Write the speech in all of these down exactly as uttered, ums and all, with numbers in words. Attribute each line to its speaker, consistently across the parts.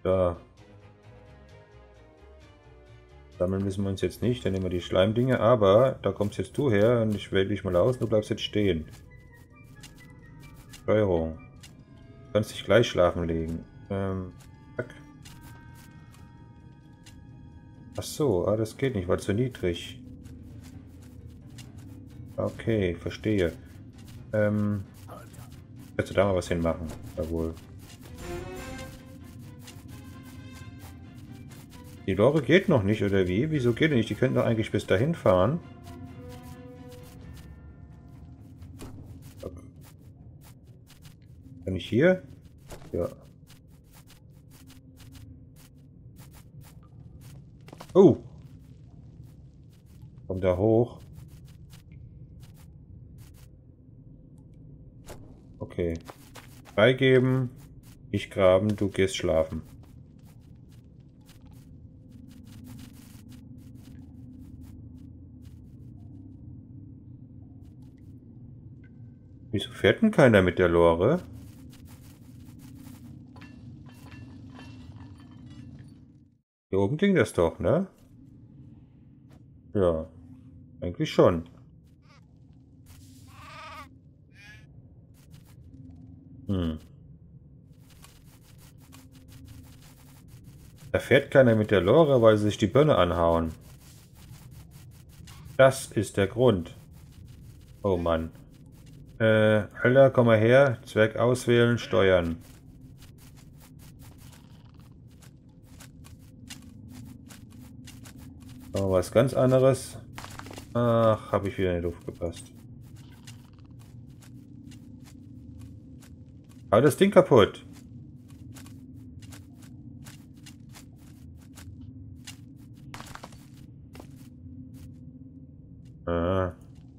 Speaker 1: Da. Sammeln müssen wir uns jetzt nicht, dann nehmen wir die Schleimdinge, aber da kommst jetzt du her und ich wähle dich mal aus, du bleibst jetzt stehen. Steuerung. Du kannst dich gleich schlafen legen. Ähm, zack. Ach so, ah, das geht nicht, weil es so niedrig. Okay, verstehe. Ähm, kannst du da mal was hinmachen? Jawohl. Die Lore geht noch nicht, oder wie? Wieso geht die nicht? Die könnten doch eigentlich bis dahin fahren. Kann ich hier? Ja. Oh! Kommt da hoch. Okay. Freigeben. Ich graben, du gehst schlafen. Wieso fährt denn keiner mit der Lore? Hier oben ging das doch, ne? Ja, eigentlich schon. Hm. Da fährt keiner mit der Lore, weil sie sich die Birne anhauen. Das ist der Grund. Oh Mann. Äh, Alter, komm mal her. Zwerg auswählen, steuern. Oh, was ganz anderes. Ach, habe ich wieder in die Luft gepasst. Aber das Ding kaputt. Ah.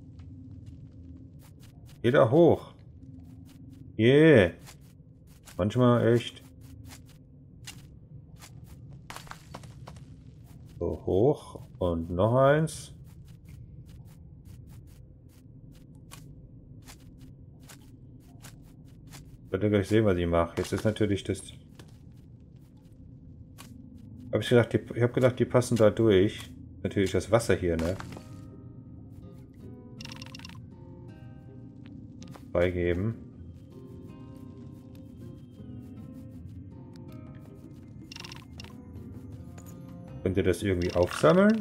Speaker 1: Geh da hoch. Yeah. Manchmal echt. So hoch. Und noch eins. Könnt ihr gleich sehen, was ich mache. Jetzt ist natürlich das... Hab ich gedacht, die, ich habe gedacht, die passen da durch. Natürlich das Wasser hier, ne? Freigeben. Könnt ihr das irgendwie aufsammeln?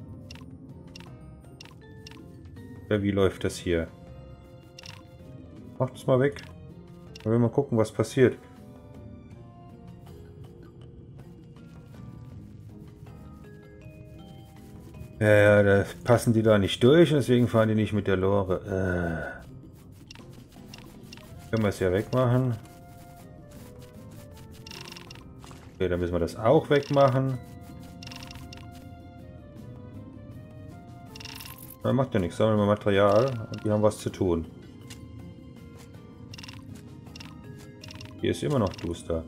Speaker 1: Oder wie läuft das hier? Macht es mal weg. Dann will mal gucken, was passiert. Ja, ja, da passen die da nicht durch, deswegen fahren die nicht mit der Lore. Äh. Können wir es ja wegmachen. Okay, dann müssen wir das auch wegmachen. Na, macht ja nichts, sammeln wir Material und die haben was zu tun. Hier ist immer noch duster.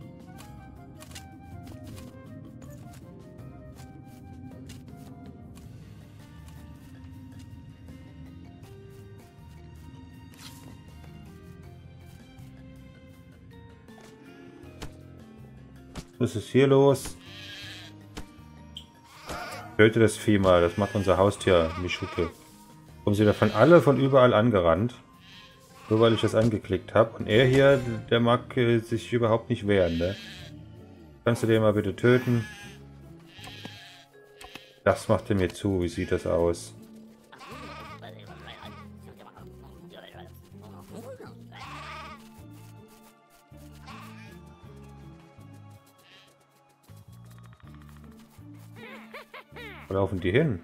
Speaker 1: Was ist hier los? Töte das Vieh mal, das macht unser Haustier, Mischuke. Kommen sie davon alle von überall angerannt. Nur weil ich das angeklickt habe. Und er hier, der mag äh, sich überhaupt nicht wehren, ne? Kannst du den mal bitte töten? Das macht er mir zu. Wie sieht das aus? Wo laufen die hin?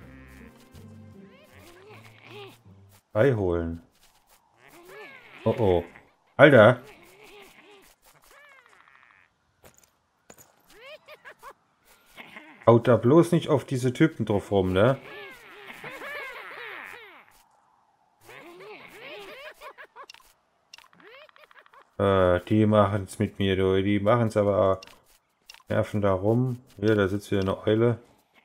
Speaker 1: Ei holen. Oh oh. Alter! Haut da bloß nicht auf diese Typen drauf rum, ne? Äh, die machen es mit mir, du. Die machen es aber... Nerven da rum. Hier, da sitzt wieder eine Eule.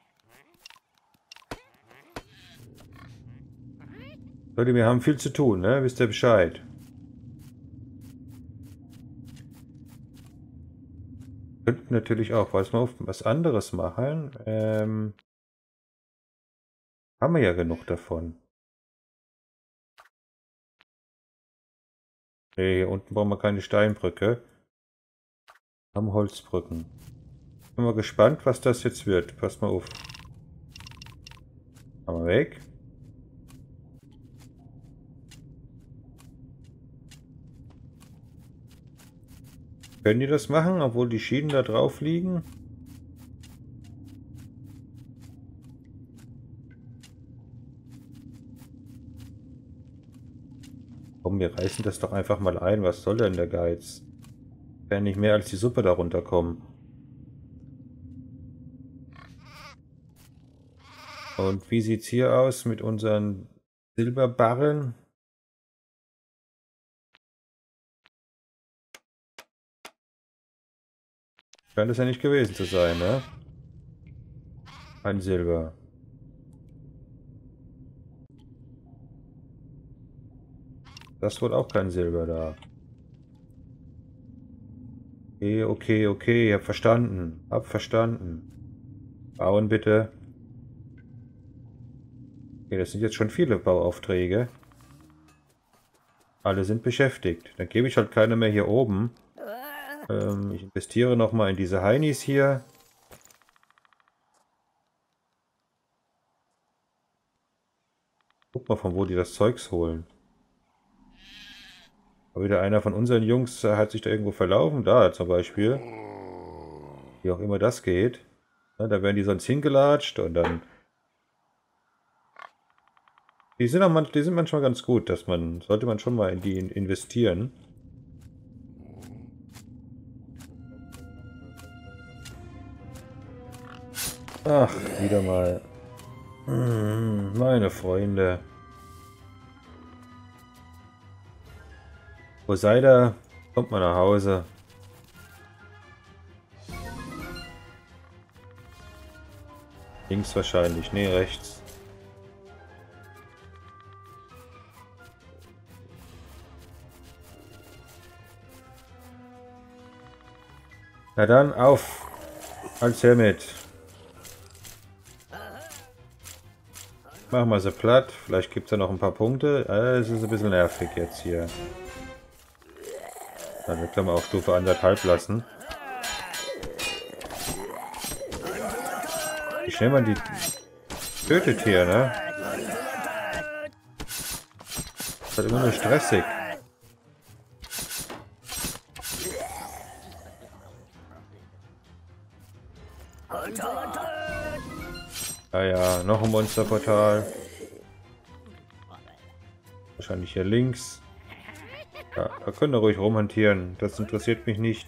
Speaker 1: Leute, wir haben viel zu tun, ne? Wisst ihr Bescheid? Könnten natürlich auch was, mal auf, was anderes machen. Ähm, haben wir ja genug davon. Nee, hier unten brauchen wir keine Steinbrücke. Haben Holzbrücken. Bin mal gespannt, was das jetzt wird. Pass mal auf. Haben wir weg. Können die das machen, obwohl die Schienen da drauf liegen? Komm, wir reißen das doch einfach mal ein. Was soll denn der Geiz? Werden nicht mehr als die Suppe da runterkommen. Und wie sieht's hier aus mit unseren Silberbarren? Scheint es ja nicht gewesen zu sein, ne? Ein Silber. Das wird auch kein Silber da. Okay, okay, okay, hab verstanden. Hab verstanden. Bauen bitte. Okay, das sind jetzt schon viele Bauaufträge. Alle sind beschäftigt. Dann gebe ich halt keine mehr hier oben. Ähm, ich investiere nochmal in diese Heinis hier. Guck mal, von wo die das Zeugs holen. Aber wieder einer von unseren Jungs hat sich da irgendwo verlaufen. Da zum Beispiel. Wie auch immer das geht. Ja, da werden die sonst hingelatscht und dann... Die sind, auch manch, die sind manchmal ganz gut, dass man... Sollte man schon mal in die investieren. Ach, wieder mal. Hm, meine Freunde. Wo seid ihr? Kommt mal nach Hause. Links wahrscheinlich. Nee, rechts. Na dann, auf. Als mit. Machen wir sie platt. Vielleicht gibt es ja noch ein paar Punkte. Es ist ein bisschen nervig jetzt hier. Dann können wir auf Stufe anderthalb lassen. Wie schnell man die tötet hier, ne? Das ist halt immer nur stressig. Ah ja, noch ein Monsterportal. Wahrscheinlich hier links. Ja, da könnt ihr ruhig rumhantieren. Das interessiert mich nicht.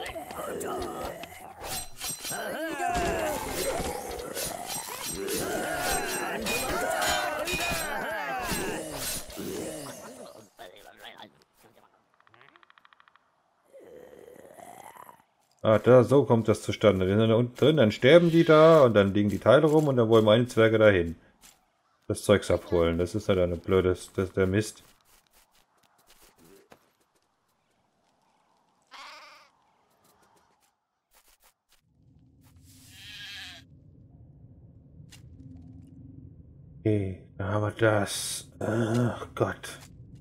Speaker 1: Ah, da, so kommt das zustande. Die sind da unten drin, dann sterben die da und dann liegen die Teile rum und dann wollen meine Zwerge dahin. Das Zeugs abholen. Das ist halt eine blödes, das ist der Mist. Okay, aber das. Ach Gott.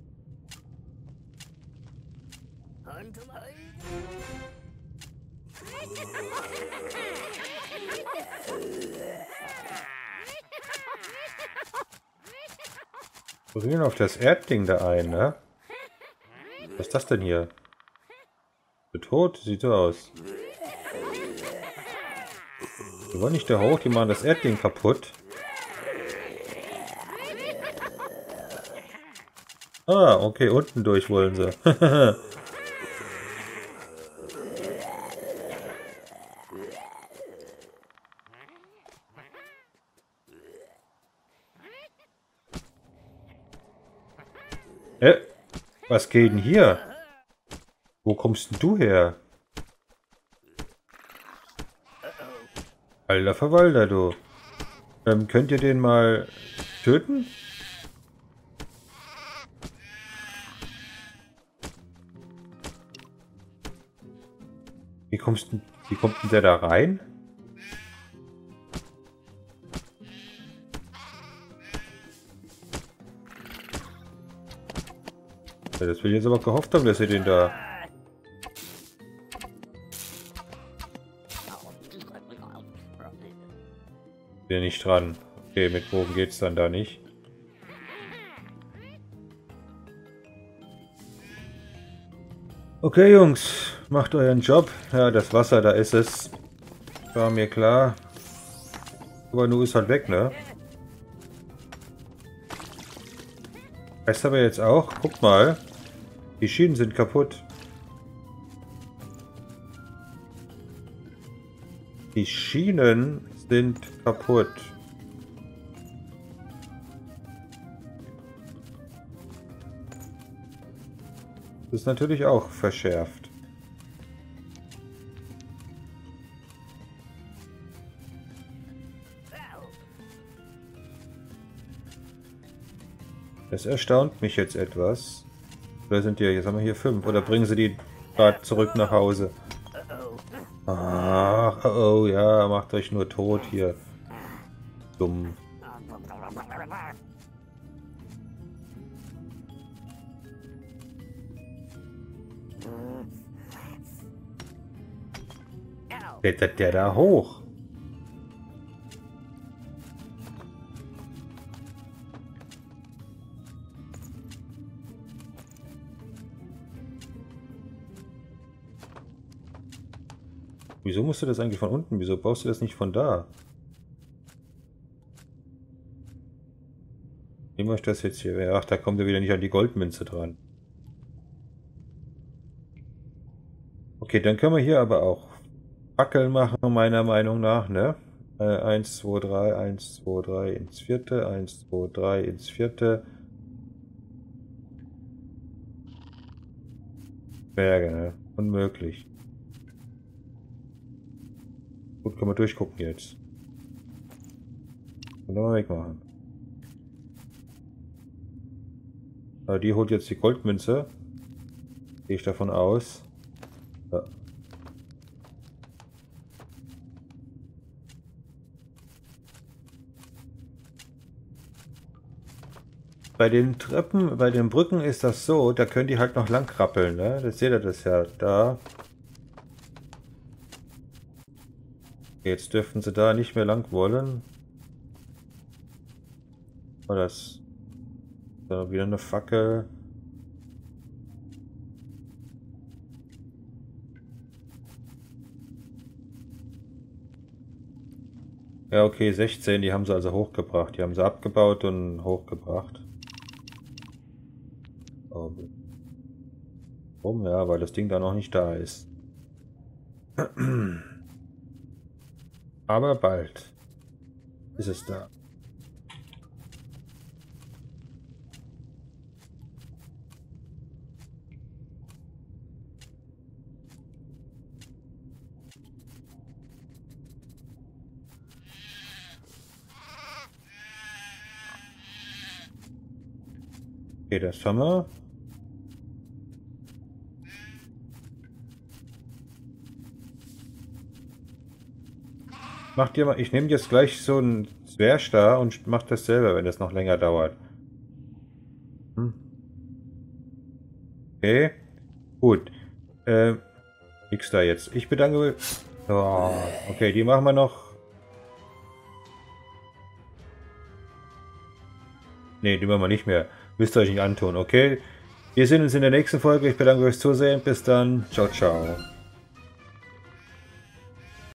Speaker 1: Wir gehen auf das Erdding da ein, ne? Was ist das denn hier? Tot? Sieht so aus. Die wollen nicht da hoch, die machen das Erdding kaputt. Ah, okay, unten durch wollen sie. Äh, was geht denn hier? Wo kommst denn du her? Alter Verwalter, du. Ähm, könnt ihr den mal töten? Wie kommst du... Wie kommt denn der da rein? Ja, das will ich jetzt aber gehofft haben, dass ihr den da... Bin nicht dran. Okay, mit Bogen geht's dann da nicht. Okay, Jungs, macht euren Job. Ja, das Wasser, da ist es. War mir klar. Aber nur ist halt weg, ne? Heißt aber jetzt auch, guck mal, die Schienen sind kaputt. Die Schienen sind kaputt. Das ist natürlich auch verschärft. Das erstaunt mich jetzt etwas. Oder sind die, jetzt haben wir hier fünf. Oder bringen sie die gerade zurück nach Hause? Ach, oh, oh, ja, macht euch nur tot hier. Dumm. Klettert der da hoch? Wieso musst du das eigentlich von unten? Wieso baust du das nicht von da? Wie mache ich das jetzt hier? Ach, da kommt er wieder nicht an die Goldmünze dran. Okay, dann können wir hier aber auch Fackeln machen, meiner Meinung nach, ne? Äh, eins, zwei, drei, eins, zwei, drei ins vierte, eins, zwei, drei ins vierte. Berge, ne? Unmöglich. Gut, können wir durchgucken jetzt. Und dann mal wegmachen. Aber die holt jetzt die Goldmünze. Gehe ich davon aus. Ja. Bei den Treppen, bei den Brücken ist das so, da können die halt noch lang krabbeln, ne? Das seht ihr das ja da. Jetzt dürfen sie da nicht mehr lang wollen. Oh, das da wieder eine Fackel. Ja, okay, sechzehn, die haben sie also hochgebracht. Die haben sie abgebaut und hochgebracht. Oh. Warum? Ja, weil das Ding da noch nicht da ist. Aber bald ist es da. Okay, das haben wir. Macht ihr mal, ich nehme jetzt gleich so einen Zwerg da und mach das selber, wenn das noch länger dauert. Hm. Okay, gut. Äh, nix da jetzt. Ich bedanke mich. Oh, okay, die machen wir noch. Ne, die machen wir nicht mehr. Müsst ihr euch nicht antun, okay? Wir sehen uns in der nächsten Folge. Ich bedanke euch fürs Zusehen. Bis dann. Ciao, ciao.